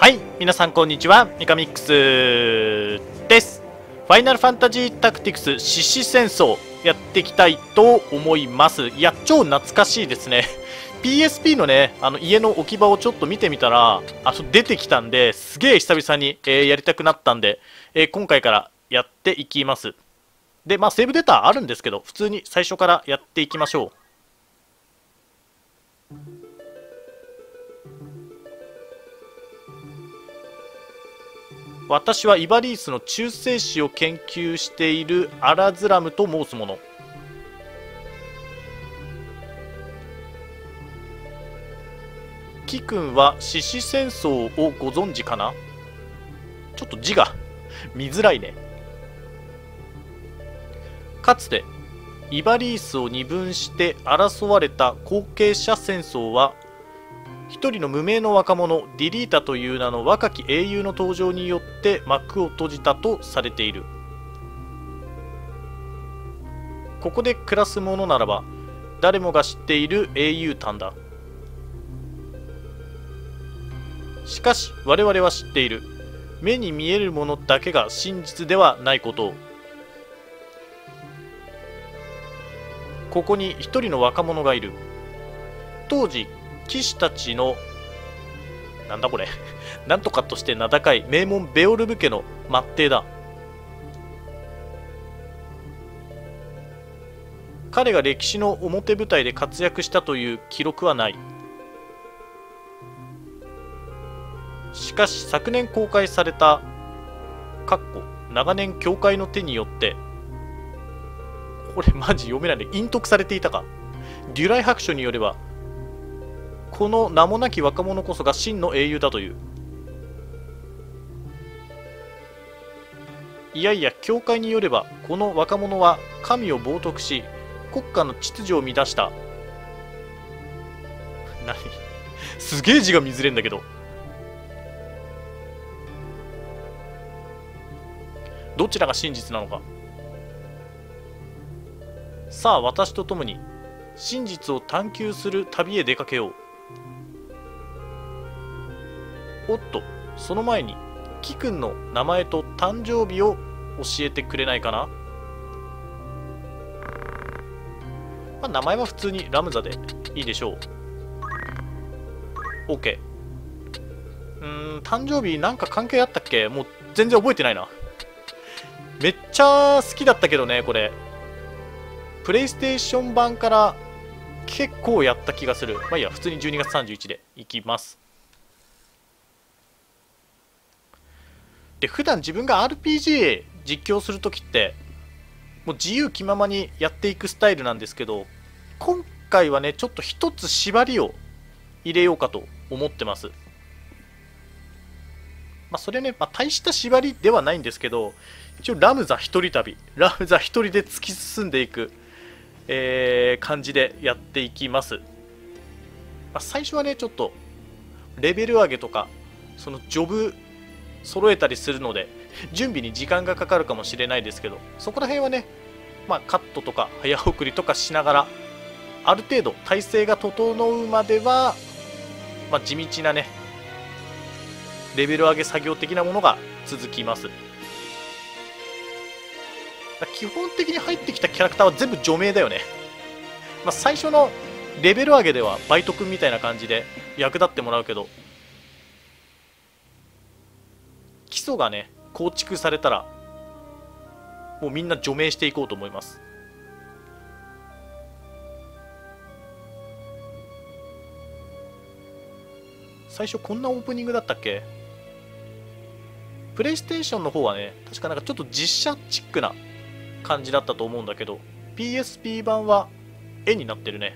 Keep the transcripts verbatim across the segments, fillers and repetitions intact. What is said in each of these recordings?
はい、皆さんこんにちは、ミカミックスです。ファイナルファンタジータクティクス獅子戦争やっていきたいと思います。いや、超懐かしいですね。ピーエスピー のね、あの家の置き場をちょっと見てみたら、あと出てきたんで、すげえ久々に、えーやりたくなったんで、えー今回からやっていきます。で、まあセーブデータあるんですけど、普通に最初からやっていきましょう。私はイバリースの中性子を研究しているアラズラムと申す者。キ君は獅子戦争をご存知かな。ちょっと字が見づらいね。かつてイバリースを二分して争われた後継者戦争は、一人の無名の若者ディリータという名の若き英雄の登場によって幕を閉じたとされている。ここで暮らす者ならば誰もが知っている英雄譚だ。しかし我々は知っている。目に見えるものだけが真実ではないことを。ここに一人の若者がいる。当時騎士たちのなんだこれなんとかとして名高い名門ベオルブ家の末裔だ。彼が歴史の表舞台で活躍したという記録はない。しかし昨年公開されたかっこ長年教会の手によって、これマジ読めないで隠匿されていたか。デュライ白書によればこの名もなき若者こそが真の英雄だという。いやいや、教会によればこの若者は神を冒涜し国家の秩序を乱した。何すげえ字が見づれんだけど。どちらが真実なのか。さあ私と共に真実を探求する旅へ出かけよう。おっと、その前にキ君の名前と誕生日を教えてくれないかな。まあ、名前は普通にラムザでいいでしょう。 OK。 うーん、誕生日なんか関係あったっけ。もう全然覚えてないな。めっちゃ好きだったけどね、これプレイステーション版から結構やった気がする。まあいいや、普通にじゅうにがつさんじゅういちでいきます。で、普段自分が アールピージー 実況するときってもう自由気ままにやっていくスタイルなんですけど、今回はねちょっと一つ縛りを入れようかと思ってます。まあそれね、まあ、大した縛りではないんですけど、一応ラムザ一人旅、ラムザ一人で突き進んでいく、えー、感じでやっていきます。まあ、最初はねちょっとレベル上げとかそのジョブ揃えたりするので準備に時間がかかるかもしれないですけど、そこら辺はね、まあ、カットとか早送りとかしながらある程度体制が整うまでは、まあ、地道なねレベル上げ作業的なものが続きます。基本的に入ってきたキャラクターは全部除名だよね。まあ、最初のレベル上げではバイト君みたいな感じで役立ってもらうけど、基礎がね構築されたらもうみんな除名していこうと思います。最初こんなオープニングだったっけ。プレイステーションの方はね確かなんかちょっと実写チックな感じだったと思うんだけど、 ピーエスピー 版は絵になってるね。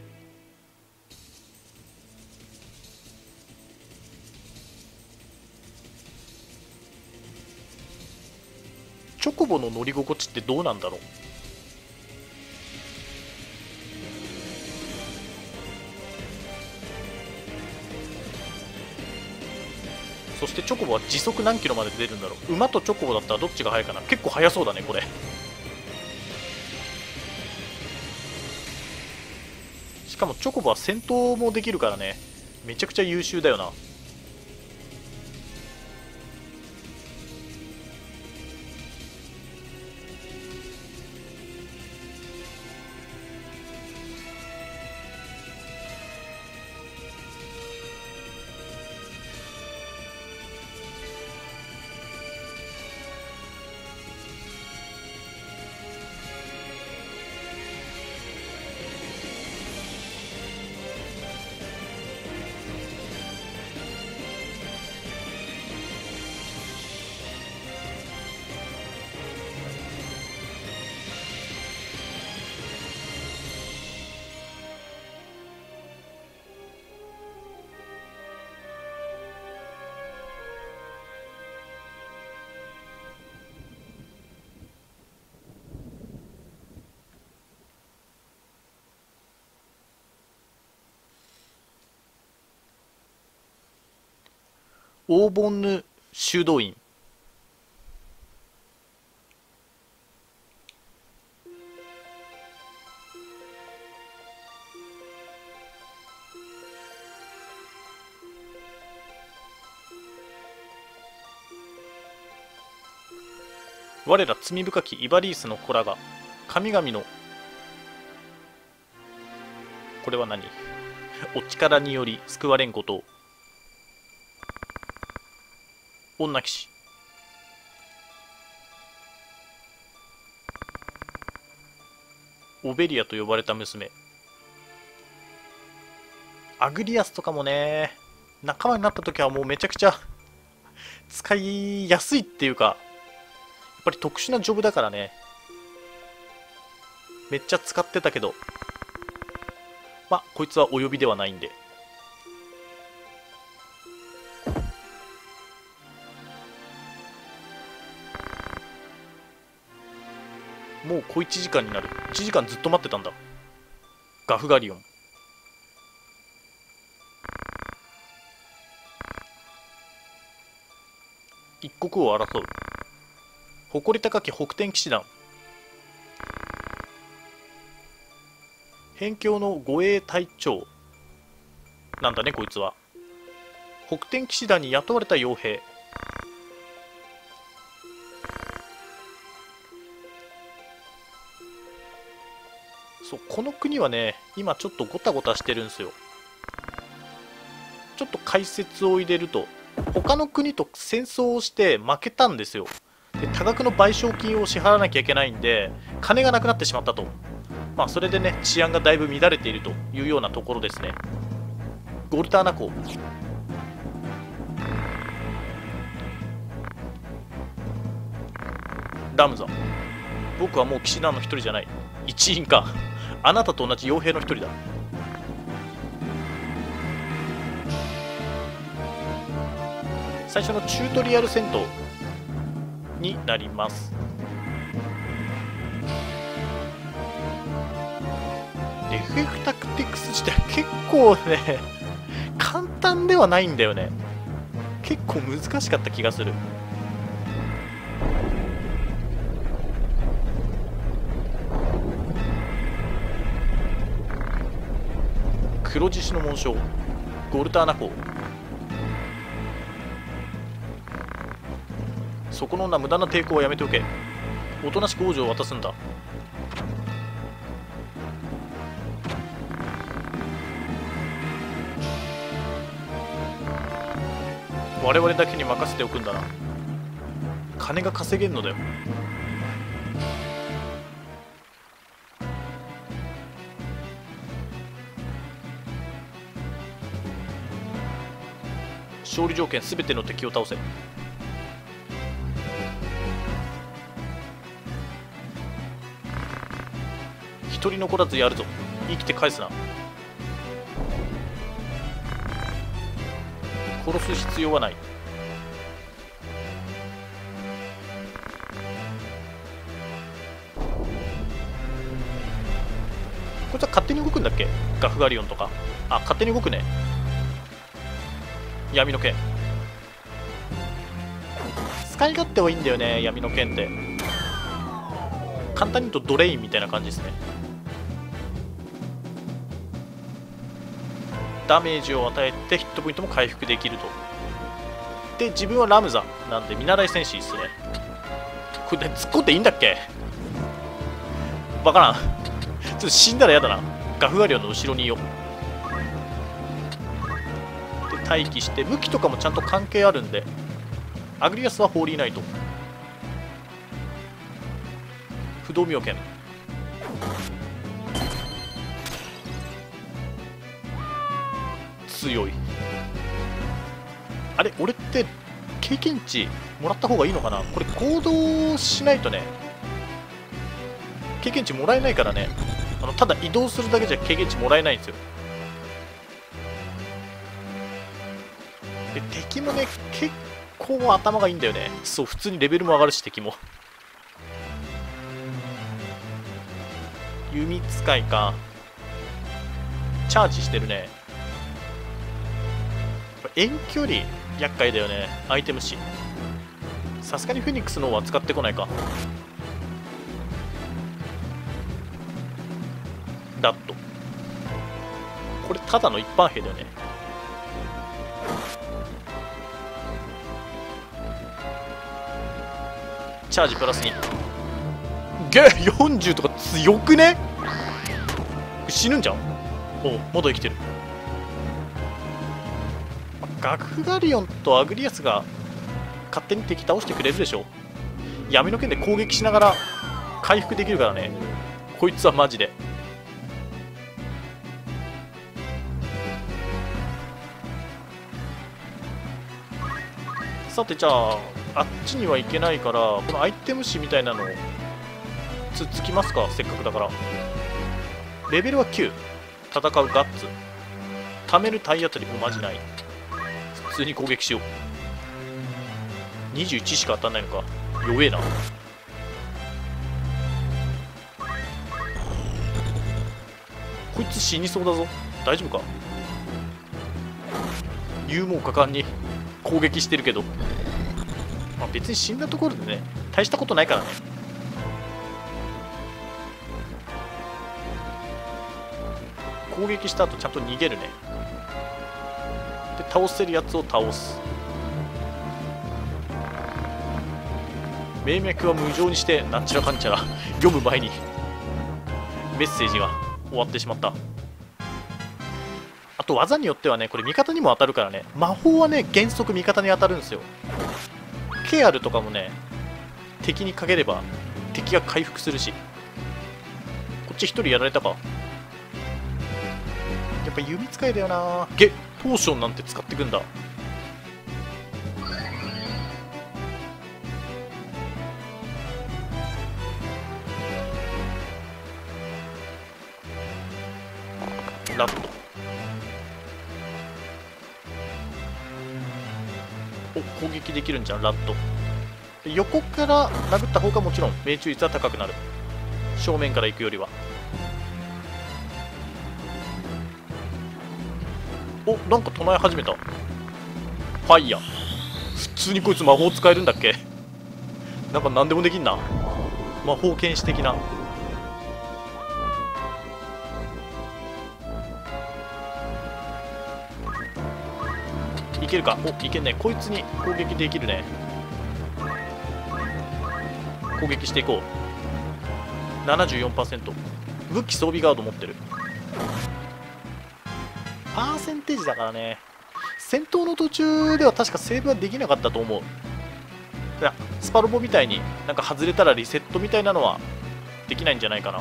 チョコボの乗り心地ってどうなんだろう。そしてチョコボは時速何キロまで出るんだろう。馬とチョコボだったらどっちが速いかな。結構速そうだねこれ。しかもチョコボは戦闘もできるからね、めちゃくちゃ優秀だよな。 オーボンヌ修道院。我ら罪深きイバリースの子らが神々のこれは何お力により救われんことを。女騎士。オベリアと呼ばれた娘。アグリアスとかもね、仲間になった時はもうめちゃくちゃ使いやすいっていうか、やっぱり特殊なジョブだからね、めっちゃ使ってたけど、まあこいつはお呼びではないんで。もう小いちじかんになる。いちじかんずっと待ってたんだ。ガフガリオン。一国を争う。誇り高き北天騎士団。辺境の護衛隊長なんだねこいつは。北天騎士団に雇われた傭兵。そう、この国はね今ちょっとゴタゴタしてるんですよ。ちょっと解説を入れると、他の国と戦争をして負けたんですよ。で多額の賠償金を支払わなきゃいけないんで金がなくなってしまったと。まあそれでね治安がだいぶ乱れているというようなところですね。ゴルターナ港。ラムザ。僕はもう騎士団の一人じゃない。一員か。あなたと同じ傭兵の一人だ。最初のチュートリアル戦闘になります。エフエフ タクティクス自体結構ね簡単ではないんだよね。結構難しかった気がする。黒獅子の紋章ゴルターナ港。そこの女無駄な抵抗はやめておけ。おとなしく王女を渡すんだ。我々だけに任せておくんだな。金が稼げんのだよ。勝利条件すべての敵を倒せ。一人残らずやるぞ。生きて返すな。殺す必要はない。こいつは勝手に動くんだっけ。ガフガリオンとか。あ、勝手に動くね。闇の剣。使い勝手はいいんだよね闇の剣って。簡単に言うとドレインみたいな感じですね。ダメージを与えてヒットポイントも回復できると。で自分はラムザなんで見習い戦士ですね。これで突っ込んでいいんだっけ。わからんちょっと死んだら嫌だな。ガフガリオンの後ろにいよう。で待機して武器とかもちゃんと関係あるんで。アグリアスはホーリーナイト。不動明剣。強い。あれ俺って経験値もらった方がいいのかな。これ行動しないとね経験値もらえないからね。あのただ移動するだけじゃ経験値もらえないんですよ。で敵もね結構頭がいいんだよね。そう普通にレベルも上がるし敵も。弓使いか。チャージしてるね。遠距離厄介だよね。アイテム誌さすがにフェニックスの方は使ってこないか。ラット、これただの一般兵だよね。チャージプラスにゲーよんじゅうとか強くね。死ぬんじゃん。おお、まだ生きてる。ガクガリオンとアグリアスが勝手に敵倒してくれるでしょ。闇の剣で攻撃しながら回復できるからね、こいつはマジで。さて、じゃああっちには行けないから、このアイテム誌みたいなのをつつきますか、せっかくだから。レベルはきゅう、戦うガッツ、貯める体当たりもマジない。普通に攻撃しよう。にじゅういちしか当たんないのか、弱えな。こいつ死にそうだぞ。大丈夫か。勇猛果敢に攻撃してるけど、まあ、別に死んだところでね、大したことないからね。攻撃した後ちゃんと逃げるね。で、倒せるやつを倒す。命脈は無情にしてなんちゃらかんちゃら読む前にメッセージが終わってしまった。あと技によってはね、これ味方にも当たるからね。魔法はね、原則味方に当たるんですよ。ケアルとかもね、敵にかければ敵が回復するし。こっち一人やられたか。やっぱ弓使いだよな。ゲポーションなんて使ってくんだ。ラット、お、攻撃できるんじゃん。ラット横から殴った方がもちろん命中率は高くなる。正面から行くよりは。お、なんか唱え始めた。ファイヤー。普通にこいつ魔法使えるんだっけ。なんか何でもできんな。魔法剣士的な。いけるか。お、いけんね。こいつに攻撃できるね。攻撃していこう。 ななじゅうよんパーセント。 武器装備ガード持ってる。パーセンテージだからね。戦闘の途中では確かセーブはできなかったと思う。いや、スパロボみたいになんか外れたらリセットみたいなのはできないんじゃないかな。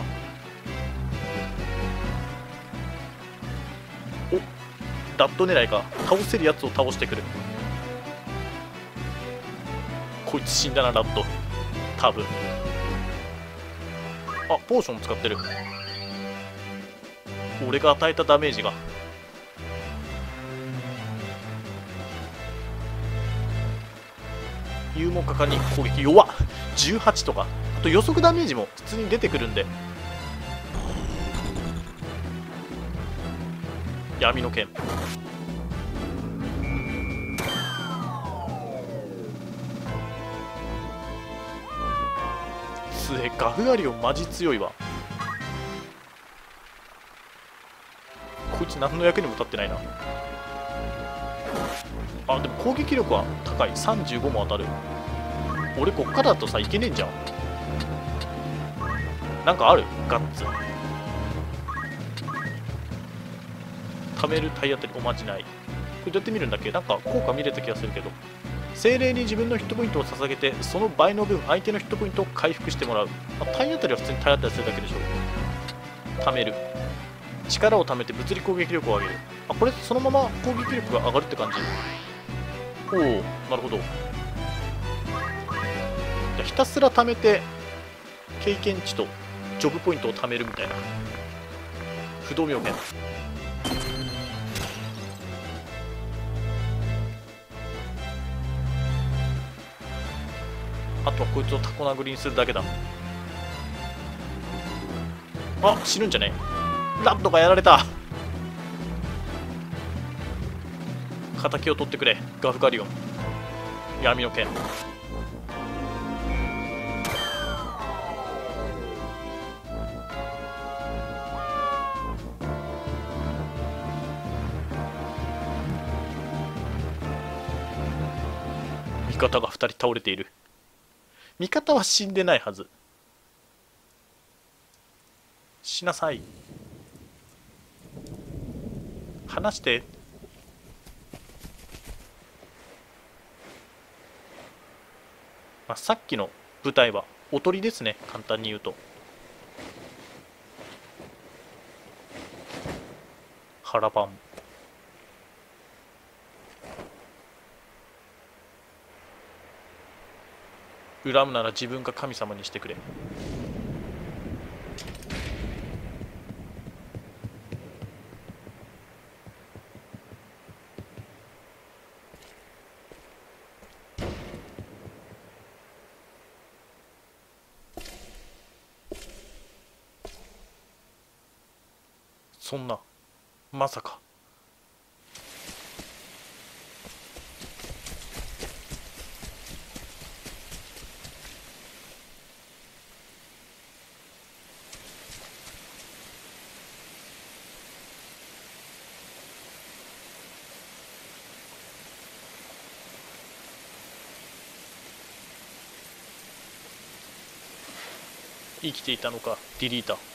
お、ラット狙いか。倒せるやつを倒してくる。こいつ死んだな、ラット多分。あ、ポーション使ってる。俺が与えたダメージが。勇猛果敢に攻撃弱っ。じゅうはちとか。あと予測ダメージも普通に出てくるんで。闇の剣。つえ、ガフガリオンマジ強いわ。こいつ何の役にも立ってないな。あ、でも攻撃力は高い。さんじゅうごも当たる。俺こっからだとさ、いけねえんじゃん。なんかある？ガッツ貯める体当たりおまじない。これどうやって見るんだっけ。なんか効果見れた気がするけど。精霊に自分のヒットポイントを捧げて、その倍の分相手のヒットポイントを回復してもらう。あ、体当たりは普通に体当たりするだけでしょ。貯める、力を貯めて物理攻撃力を上げる。あ、これそのまま攻撃力が上がるって感じ。おお、なるほど。じゃあひたすら貯めて経験値とジョブポイントを貯めるみたいな。不動明剣。あとはこいつをタコ殴りにするだけだ。あ、死ぬんじゃねえ。ラッドがやられた。 敵を取ってくれ、ガフガリオン。闇の剣。味方がふたり倒れている。味方は死んでないはず。しなさい。話して。まあ、さっきの舞台はおとりですね、簡単に言うと。腹パン。恨むなら自分が神様にしてくれ。そんな、まさか。生きていたのか、ディリータ。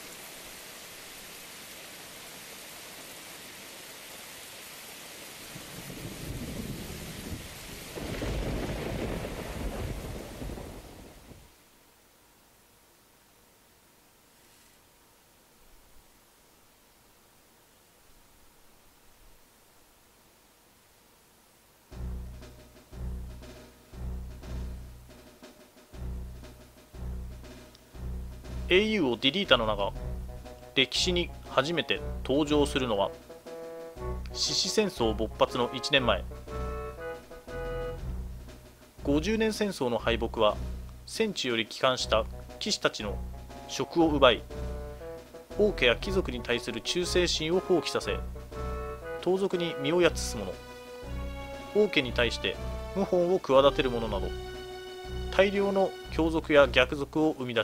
エーユー をディリータの名が歴史に初めて登場するのは獅子戦争勃発のいちねんまえ。ごじゅうねん戦争の敗北は戦地より帰還した騎士たちの職を奪い、王家や貴族に対する忠誠心を放棄させ、盗賊に身をやつす者、王家に対して謀反を企てる者など大量の凶賊や逆賊を生み出した。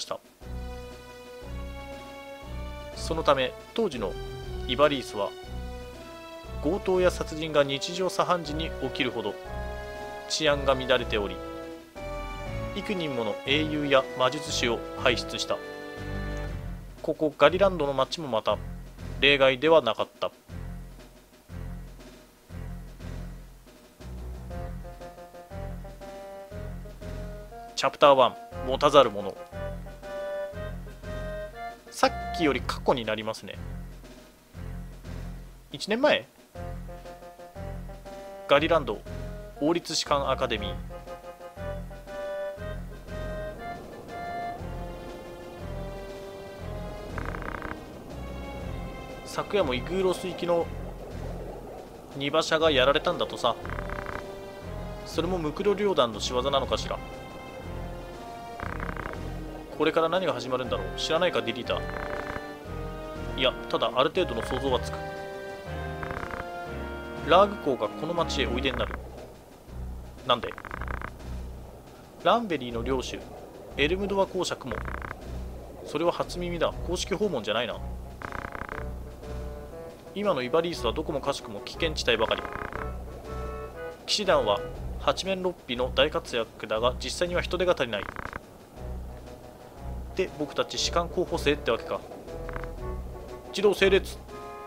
そのため当時のイバリースは強盗や殺人が日常茶飯事に起きるほど治安が乱れており、幾人もの英雄や魔術師を輩出した。ここガリランドの町もまた例外ではなかった。チャプターワン、持たざる者。さっきより過去になりますね。いちねんまえ、ガリランド王立士官アカデミー。昨夜もイグーロス行きの荷馬車がやられたんだとさ。それもムクロ領団の仕業なのかしら。これから何が始まるんだろう。知らないか、ディリータ。いや、ただある程度の想像はつく。ラーグ公がこの町へおいでになる。なんで？ランベリーの領主エルムドア公爵も。それは初耳だ。公式訪問じゃないな。今のイバリースはどこもかしくも危険地帯ばかり。騎士団は八面六臂の大活躍だが、実際には人手が足りない。で、僕たち士官候補生ってわけか。自動整列。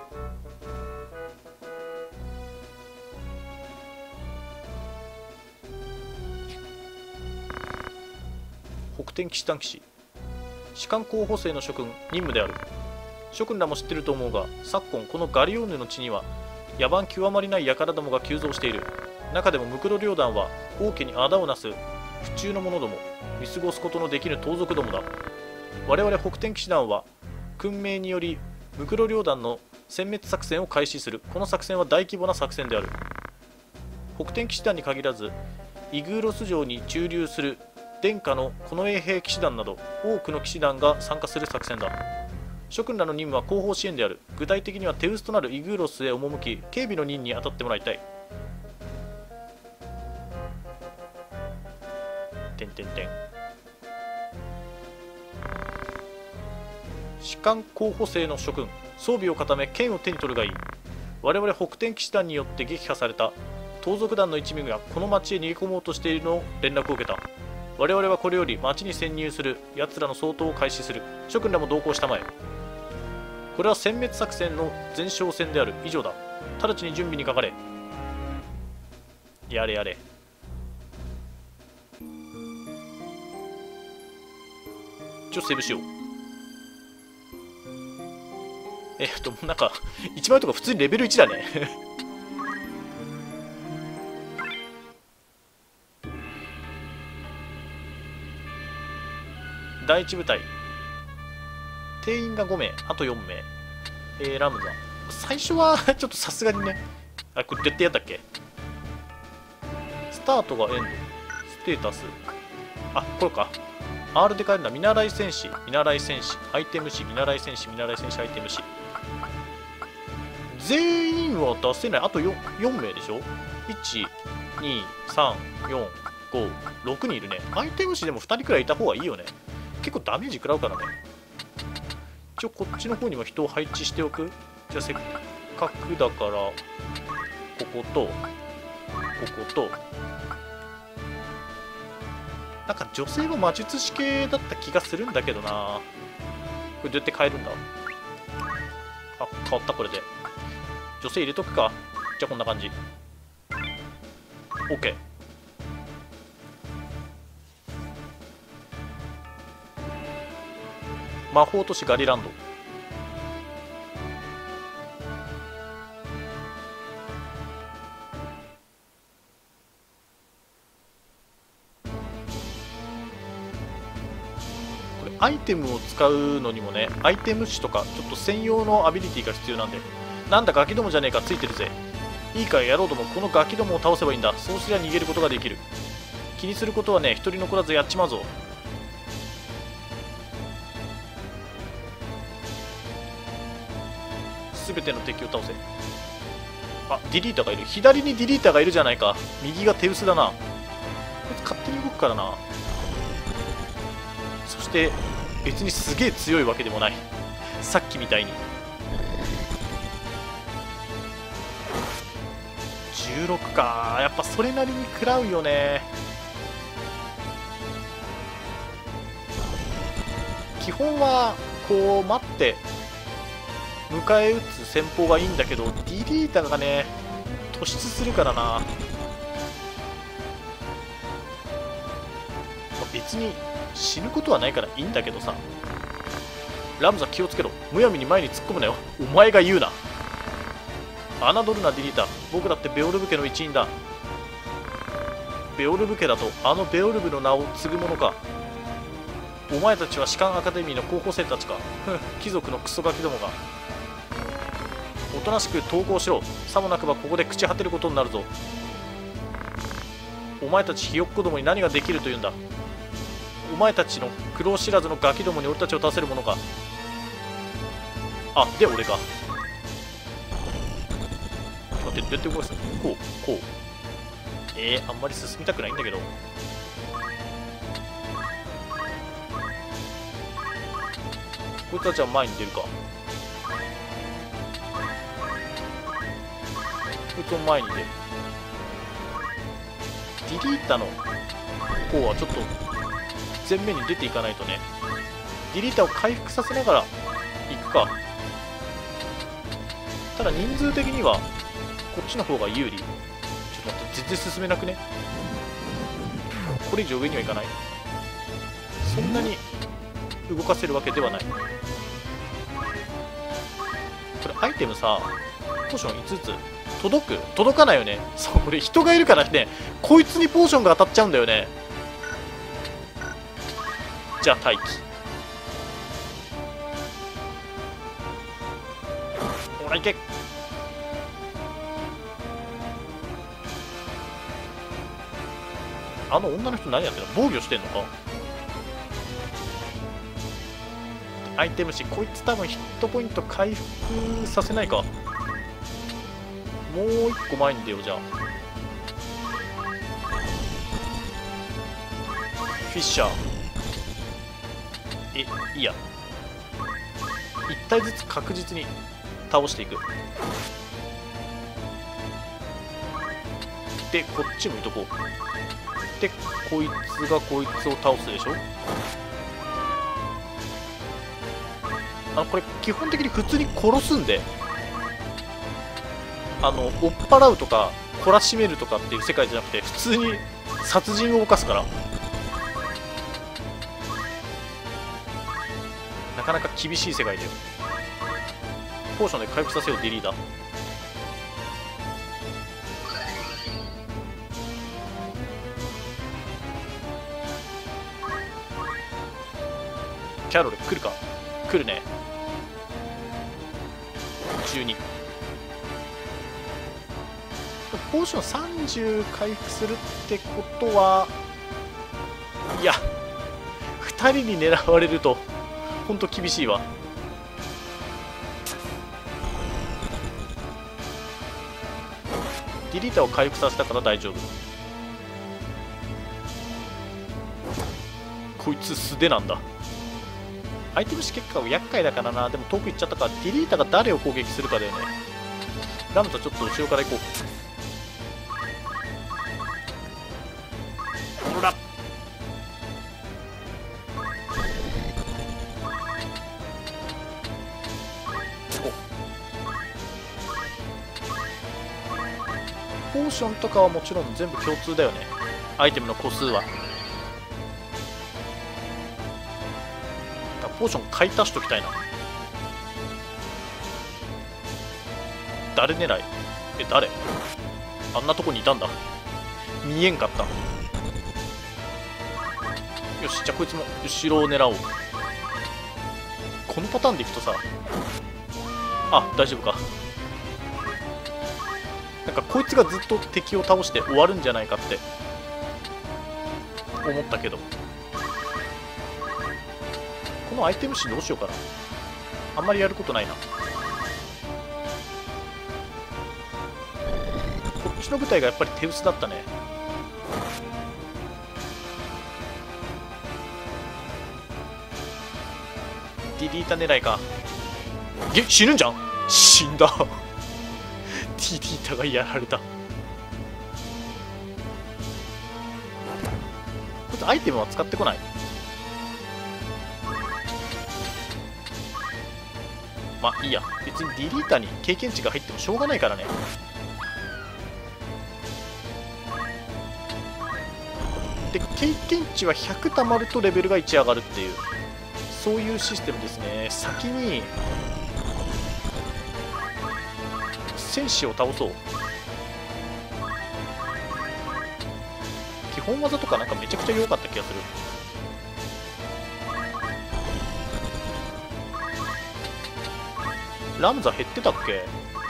北天騎士団騎士、士官候補生の諸君任務である。諸君らも知ってると思うが、昨今このガリオーヌの地には野蛮極まりない輩どもが急増している。中でもムクロ領団は王家に仇をなす不忠の者ども、見過ごすことのできぬ盗賊どもだ。我々北天騎士団は訓命によりムクロ領団の殲滅作戦を開始する。この作戦は大規模な作戦である。北天騎士団に限らずイグーロス城に駐留する殿下の近衛兵騎士団など多くの騎士団が参加する作戦だ。諸君らの任務は後方支援である。具体的には手薄となるイグーロスへ赴き警備の任に当たってもらいたい。 てんてん。士官候補生の諸君、装備を固め剣を手に取るがいい。我々北天騎士団によって撃破された盗賊団の一味がこの町へ逃げ込もうとしているのを連絡を受けた。我々はこれより町に潜入する奴らの掃討を開始する。諸君らも同行したまえ。これは殲滅作戦の前哨戦である。以上だ。直ちに準備にかかれ。やれやれ。ちょっとセーブしよう。えっとなんかいちまいとか普通にレベルいちだねだいいち部隊定員がごめい、あとよんめい。えー、ラムザ最初はちょっとさすがにね。あ、これどうやってやったっけ。スタートがエンド、ステータス、あ、これか。 R で変えるんだ。見習い戦士、見習い戦士、アイテム誌、見習い戦士、見習い戦士、アイテム誌。全員は出せない。あと 4, 4名でしょ。いち、に、さん、よん、ご、ろくにんいるね。アイテム誌でもふたりくらいいた方がいいよね。結構ダメージ食らうからね。一応こっちの方にも人を配置しておく。じゃあせっかくだからこことこことなんか女性は魔術師系だった気がするんだけどな。これどうやって変えるんだ。あ、変わった。これで女性入れとくか。じゃあこんな感じ。 OK。 魔法都市ガリランド。アイテムを使うのにもね、アイテム誌とかちょっと専用のアビリティが必要なんで。なんだガキどもじゃねえか、ついてるぜ。いいか野郎ども、このガキどもを倒せばいいんだ。そうすりゃ逃げることができる。気にすることはね、一人残らずやっちまうぞ。すべての敵を倒せ。あ、ディリーターがいる。左にディリーターがいるじゃないか。右が手薄だな。こいつ勝手に動くからな。そして別にすげえ強いわけでもない。さっきみたいにじゅうろくか。やっぱそれなりに食らうよね。基本はこう待って迎え撃つ戦法がいいんだけど、ディリータがね突出するからな。別に死ぬことはないからいいんだけどさ。ラムザ気をつけろ。むやみに前に突っ込むなよ。お前が言うな。侮るなディリーター。僕だってベオルブ家の一員だ。ベオルブ家だとあのベオルブの名を継ぐものか。お前たちは士官アカデミーの候補生たちか。貴族のクソガキどもが。おとなしく投降しろ。さもなくばここで朽ち果てることになるぞ。お前たちひよっこどもに何ができるというんだ。お前たちの苦労知らずのガキどもに俺たちを助けるものか。あ、で俺か。待って、どうやって動かすの。こうこう。えー、あんまり進みたくないんだけど。こいつたちは前に出るか。こいつも前に出る。ディリータの方はちょっと前面に出ていかないとね。ディリータを回復させながら行くか。ただ人数的にはこっちの方が有利。ちょっと待って、全然進めなくね。これ以上上にはいかない。そんなに動かせるわけではない。これアイテムさ、ポーションいつつつ届く届かないよね。そう、これ人がいるからね、こいつにポーションが当たっちゃうんだよね。じゃあ待機。ほら行け。あの女の人何やってるの。防御してんのか。アイテムし、こいつ多分ヒットポイント回復させないか。もう一個前に出よう。じゃあフィッシャー。え、いいや、いち体ずつ確実に倒していく。でこっち向いとこう。でこいつがこいつを倒すでしょ。あのこれ基本的に普通に殺すんで、あの追っ払うとか懲らしめるとかっていう世界じゃなくて、普通に殺人を犯すから、なかなか厳しい世界だよ。ポーションで回復させよう。デリーダー。キャロル来るか。来るね。じゅうに。ポーションさんじゅう回復するってことは、いやふたりに狙われるとほんと厳しいわ。ディリーターを回復させたから大丈夫。こいつ素手なんだ。アイテム試結果は厄介だからな。でも遠く行っちゃったから、ディリーターが誰を攻撃するかだよね。ラムとちょっと後ろから行こう。ほら、ポーションとかはもちろん全部共通だよね。アイテムの個数は。ポーション買い足しときたいな。誰狙い？え、誰？あんなとこにいたんだ。見えんかった。よし、じゃあこいつも後ろを狙おう。このパターンでいくとさ、あ、大丈夫か。なんかこいつがずっと敵を倒して終わるんじゃないかって思ったけど、このアイテム誌どうしようかな。あんまりやることないな。こっちの舞台がやっぱり手薄だったね。ディリータ狙いか。げ、死ぬんじゃん。死んだ。ディリータがやられた。こいつアイテムは使ってこない。まあいいや、別にディリータに経験値が入ってもしょうがないからね。で経験値はひゃくたまるとレベルがいち上がるっていう、そういうシステムですね。先に戦士を倒そう。基本技とかなんかめちゃくちゃ弱かった気がする。ラムザ減ってたっけ。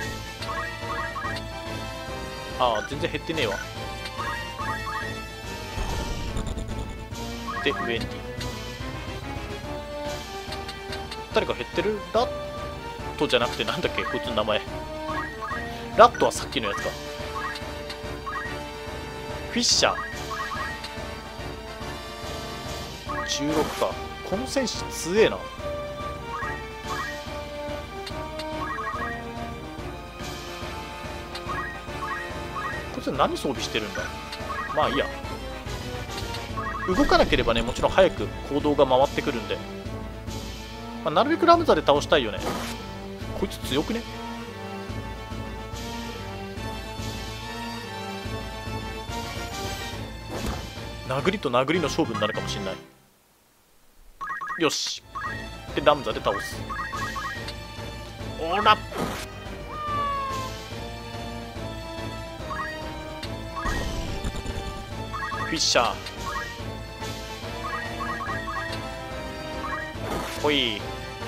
ああ、全然減ってねえわ。でウェンディ、誰か減ってる？ラットじゃなくてなんだっけこいつの名前。ラットはさっきのやつか。フィッシャーじゅうろくか。この戦士強えな。こいつ何装備してるんだ。まあいいや、動かなければね、もちろん早く行動が回ってくるんで、まあ、なるべくラムザで倒したいよね。こいつ強くね。殴りと殴りの勝負になるかもしれない。よし、でラムザで倒す。おら、フィッシャーほい。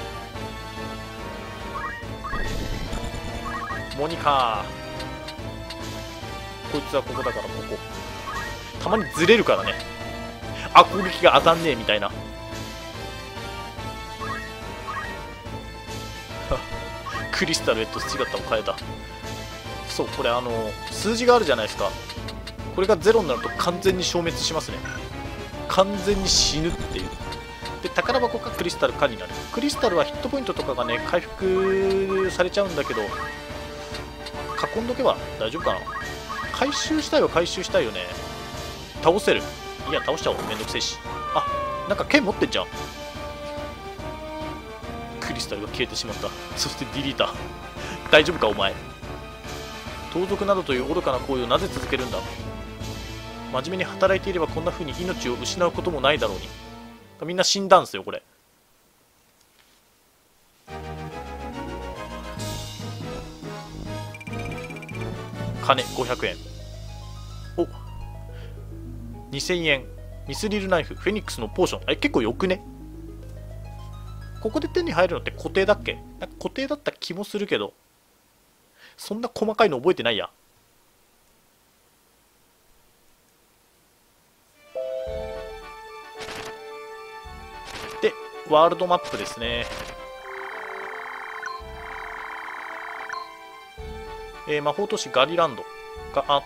モニカー、こいつはここだからここ。たまにずれるからね。あ、攻撃が当たんねえみたいな。クリスタルへと姿を変えた。そう、これあの数字があるじゃないですか。これがゼロになると完全に消滅しますね。 完全に死ぬっていう。で宝箱かクリスタルかになる。クリスタルはヒットポイントとかがね回復されちゃうんだけど、囲んどけば大丈夫かな。回収したいは回収したいよね。倒せる。いや倒しちゃおう、めんどくせえし。あ、なんか剣持ってんじゃん。クリスタルが消えてしまった。そしてディリーター大丈夫かお前。盗賊などという愚かな行為をなぜ続けるんだ。真面目に働いていればこんな風に命を失うこともないだろうに。みんな死んだんすよこれ。金ごひゃくえん。お、にせんえん。ミスリルナイフ、フェニックスのポーション。え、結構よくね。ここで手に入るのって固定だっけ。なんか固定だった気もするけど、そんな細かいの覚えてないや。でワールドマップですね。えー、魔法都市ガリランドがあって、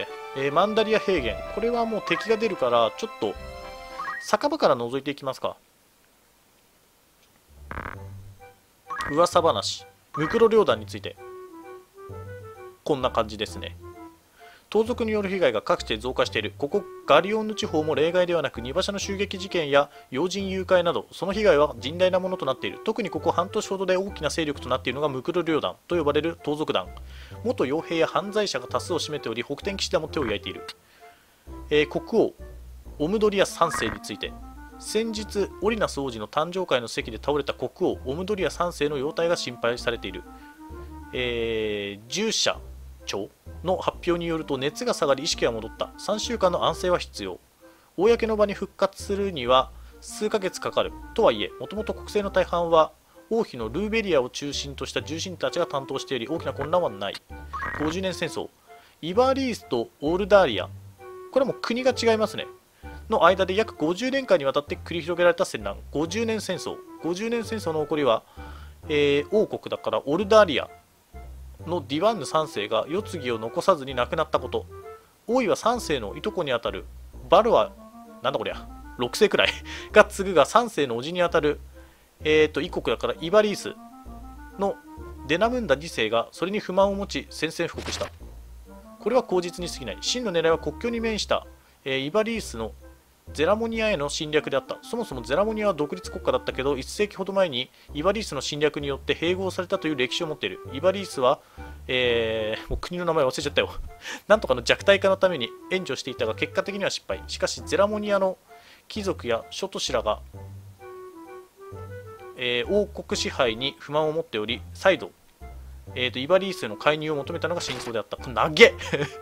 えー、マンダリア平原、これはもう敵が出るからちょっと酒場から覗いていきますか。噂話、ムクロ領団についてこんな感じですね。盗賊による被害が各地で増加している。ここガリオンヌ地方も例外ではなく、荷馬車の襲撃事件や要人誘拐などその被害は甚大なものとなっている。特にここ半年ほどで大きな勢力となっているのがムクロ領団と呼ばれる盗賊団。元傭兵や犯罪者が多数を占めており、北天騎士団も手を焼いている。えー、国王オムドリアさん世について、先日オリナス王子の誕生会の席で倒れた国王オムドリアさん世の容態が心配されている。えー、従者長の発表によると、熱が下がり意識が戻った。さんしゅうかんの安静は必要。公の場に復活するには数ヶ月かかる。とはいえ、もともと国政の大半は王妃のルーベリアを中心とした重臣たちが担当しており、大きな混乱はない。ごじゅうねん戦争、イバリースとオールダーリア、これはもう国が違いますね、の間で約ごじゅうねんかんにわたって繰り広げられた戦乱、ごじゅうねん戦争。ごじゅうねん戦争の起こりは、えー、王国だからオルダーリアのディワンヌさん世が世継ぎを残さずに亡くなったこと。王位はさん世のいとこにあたるバルはなんだこりゃろく世くらいが継ぐが、さん世の叔父にあたる、えー、と異国だからイバリースのデナムンダに世がそれに不満を持ち宣戦布告した。これは口実に過ぎない。真の狙いは国境に面した、えー、イバリースのゼラモニアへの侵略であった。そもそもゼラモニアは独立国家だったけど、いっ世紀ほど前にイバリースの侵略によって併合されたという歴史を持っている。イバリースは、えー、もう国の名前忘れちゃったよなんとかの弱体化のために援助していたが、結果的には失敗。しかしゼラモニアの貴族や諸都市らが、えー、王国支配に不満を持っており、再度、えー、とイバリースへの介入を求めたのが真相であった。投げ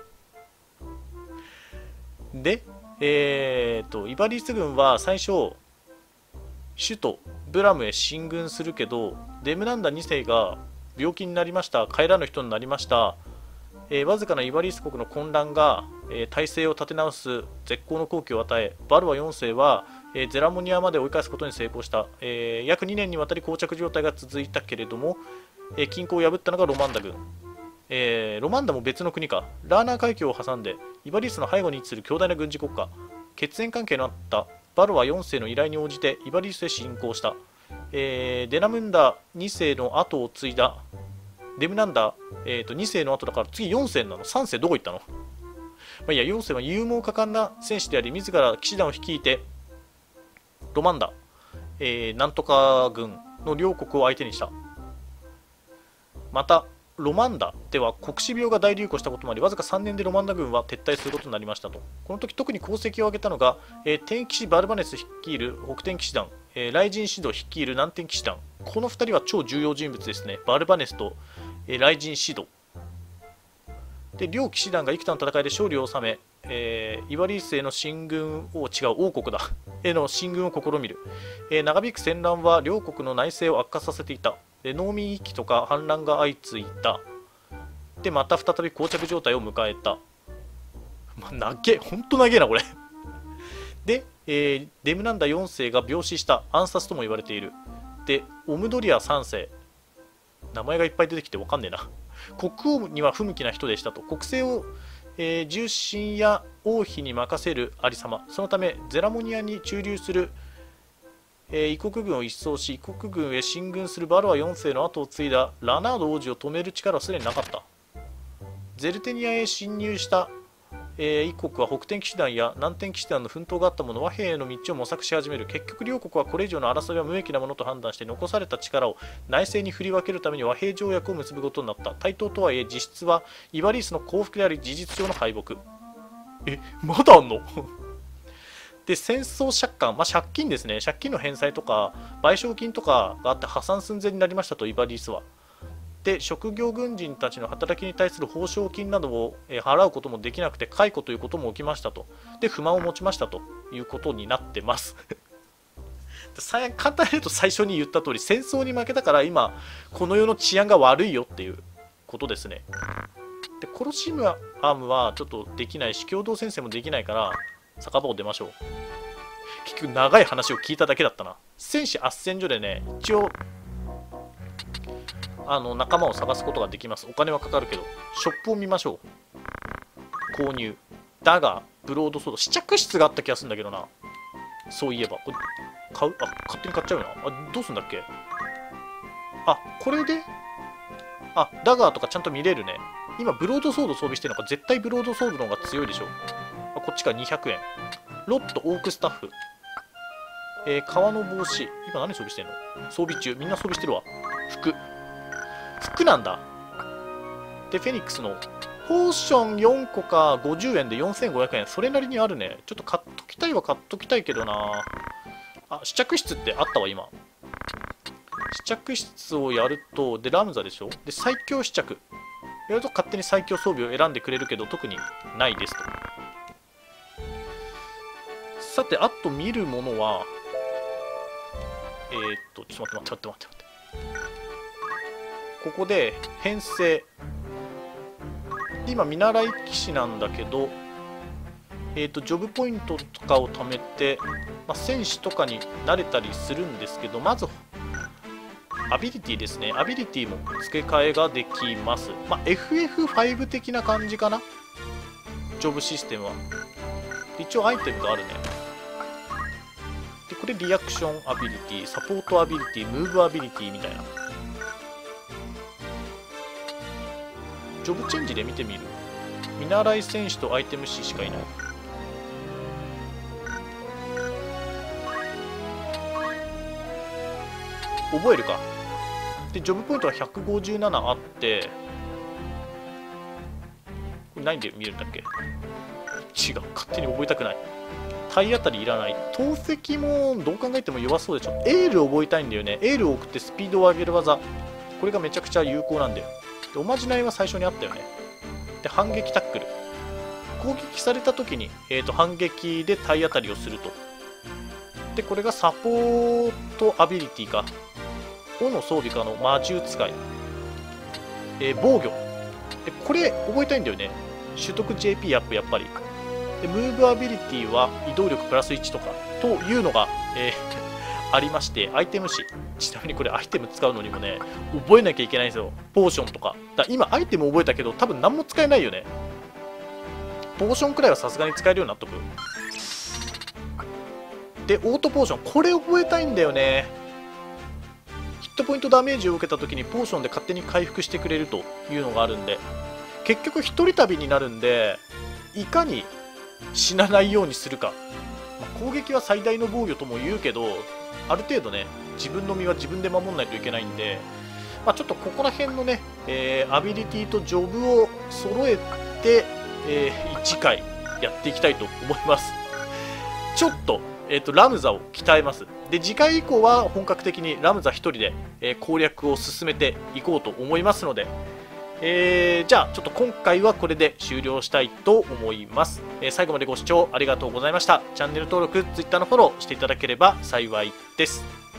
でえーと、イバリース軍は最初首都ブラムへ進軍するけど、デムナンダに世が病気になりました、帰らぬ人になりました、えー、わずかなイバリース国の混乱が、えー、体制を立て直す絶好の好機を与え、バルワよん世は、えー、ゼラモニアまで追い返すことに成功した。えー、約にねんにわたり膠着状態が続いたけれども、えー、均衡を破ったのがロマンダ軍。えー、ロマンダも別の国か。ラーナー海峡を挟んでイバリースの背後に位置する強大な軍事国家。血縁関係のあったバルワよん世の依頼に応じてイバリースへ侵攻した。えー、デナムンダに世の後を継いだデムナンダ、えー、とに世の後だから次よん世なの。さん世どこ行ったの。まあ、いや、よん世は勇猛果敢な戦士であり、自ら騎士団を率いてロマンダ、えー、なんとか軍の両国を相手にした。またロマンダでは黒死病が大流行したこともあり、わずかさんねんでロマンダ軍は撤退することになりましたと。この時特に功績を挙げたのが、えー、天騎士バルバネス率いる北天騎士団、えー、雷神シド率いる南天騎士団、このふたりは超重要人物ですね。バルバネスと、えー、雷神シドで、両騎士団が幾多の戦いで勝利を収め、えー、イバリースへの進軍を違う王国だへの進軍を試みる。えー、長引く戦乱は両国の内政を悪化させていた。で、農民一揆とか反乱が相次いだ。で、また再び膠着状態を迎えた。まあ、長え、ほんと長えな、これで、えー、デムナンダよん世が病死した。暗殺とも言われている。で、オムドリアさん世。名前がいっぱい出てきてわかんねえな。国王には不向きな人でしたと。国政を、 えー、重臣や王妃に任せるありさま。そのためゼラモニアに駐留する、えー、異国軍を一掃し異国軍へ進軍するバロアよん世の後を継いだラナード王子を止める力はすでになかった。ゼルテニアへ侵入したえー、一国は北天騎士団や南天騎士団の奮闘があったもの和平への道を模索し始める。結局両国はこれ以上の争いは無益なものと判断して残された力を内政に振り分けるために和平条約を結ぶことになった。対等とはいえ実質はイバリースの降伏であり事実上の敗北。え、まだあんので、戦争借款、まあ、借金ですね。借金の返済とか賠償金とかがあって破産寸前になりましたと、イバリースは。で、職業軍人たちの働きに対する報奨金などを払うこともできなくて解雇ということも起きましたと。で、不満を持ちましたということになってます簡単に言うと最初に言った通り、戦争に負けたから今この世の治安が悪いよっていうことですね。で、コロシウムアームはちょっとできないし共同戦線もできないから酒場を出ましょう。結局長い話を聞いただけだったな。戦士斡旋所でね、一応あの仲間を探すことができます。お金はかかるけど。ショップを見ましょう。購入。だが、ブロードソード。試着室があった気がするんだけどな。そういえば。これ買うあ、勝手に買っちゃうよな。あ、どうすんだっけ。あ、これであ、ダガーとかちゃんと見れるね。今、ブロードソード装備してるのか、絶対ブロードソードの方が強いでしょ。あ、こっちがにひゃくえん。ロット、オークスタッフ。えー、革の帽子。今何装備してんの。装備中。みんな装備してるわ。服。服なんだ。で、フェニックスのポーションよんこかごじゅうえんでよんせんごひゃくえん。それなりにあるね。ちょっと買っときたいは買っときたいけどな。あ、試着室ってあったわ、今。試着室をやると、で、ラムザでしょ。で、最強試着。やると勝手に最強装備を選んでくれるけど、特にないですと。さて、あと見るものは、えー、っと、ちょっと待って待って待って待って。ここで編成で今見習い騎士なんだけど、えーとジョブポイントとかを貯めて、まあ、戦士とかになれたりするんですけど、まずアビリティですね。アビリティも付け替えができます。まあ、エフエフファイブ 的な感じかな、ジョブシステムは。一応アイテムがあるね。でこれリアクションアビリティ、サポートアビリティ、ムーブアビリティみたいな。ジョブチェンジで見てみる。見習い戦士とアイテム士しかいない。覚えるか。で、ジョブポイントはひゃくごじゅうななあって、これ何で見るんだっけ。違う、勝手に覚えたくない。体当たりいらない。投石もどう考えても弱そうでしょ。エールを覚えたいんだよね。エールを送ってスピードを上げる技。これがめちゃくちゃ有効なんだよ。でおまじないは最初にあったよね。で、反撃タックル。攻撃された時に、えーと、反撃で体当たりをすると。で、これがサポートアビリティか。斧の装備かの魔獣使い。えー、防御。で、これ覚えたいんだよね。取得 ジェーピー アップ、やっぱり。で、ムーブアビリティは移動力プラスいちとか、というのが、えーありまして、アイテム誌。ちなみにこれアイテム使うのにもね、覚えなきゃいけないんですよ。ポーションとか。だ今アイテム覚えたけど、多分何も使えないよね。ポーションくらいはさすがに使えるようになっとく。で、オートポーション。これ覚えたいんだよね。ヒットポイントダメージを受けた時にポーションで勝手に回復してくれるというのがあるんで、結局一人旅になるんで、いかに死なないようにするか。まあ、攻撃は最大の防御とも言うけど、ある程度ね、自分の身は自分で守らないといけないんで、まあ、ちょっとここら辺のね、えー、アビリティとジョブを揃えて、えー、いっかいやっていきたいと思います。ちょっと、えーと、ラムザを鍛えます。で、次回以降は本格的にラムザひとりで、えー、攻略を進めていこうと思いますので、えー、じゃあちょっと今回はこれで終了したいと思います、えー、最後までご視聴ありがとうございました。チャンネル登録、Twitter のフォローしていただければ幸いです。